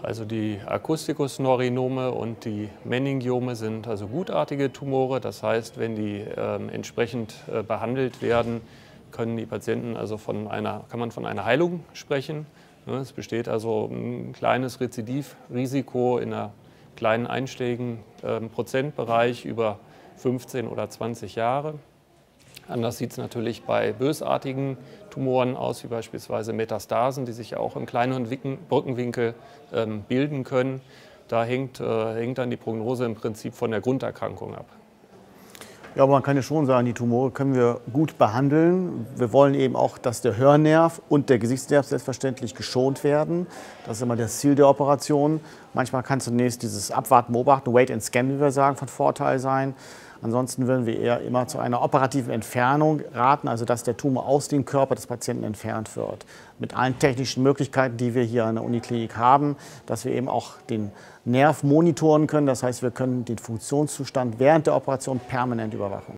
Also die Acusticus-Neurinome und die Meningiome sind also gutartige Tumore. Das heißt, wenn die entsprechend behandelt werden, können die Patienten also kann man von einer Heilung sprechen. Es besteht also ein kleines Rezidivrisiko in einer kleinen einstelligen Prozentbereich über 15 oder 20 Jahre. Anders sieht es natürlich bei bösartigen Tumoren aus, wie beispielsweise Metastasen, die sich auch im kleineren Brückenwinkel bilden können. Da hängt dann die Prognose im Prinzip von der Grunderkrankung ab. Ja, aber man kann ja schon sagen, die Tumore können wir gut behandeln. Wir wollen eben auch, dass der Hörnerv und der Gesichtsnerv selbstverständlich geschont werden. Das ist immer das Ziel der Operation. Manchmal kann zunächst dieses Abwarten, Beobachten, Wait and Scan, wie wir sagen, von Vorteil sein. Ansonsten würden wir eher immer zu einer operativen Entfernung raten, also dass der Tumor aus dem Körper des Patienten entfernt wird. Mit allen technischen Möglichkeiten, die wir hier an der Uniklinik haben, dass wir eben auch den Nerv monitoren können. Das heißt, wir können den Funktionszustand während der Operation permanent überwachen.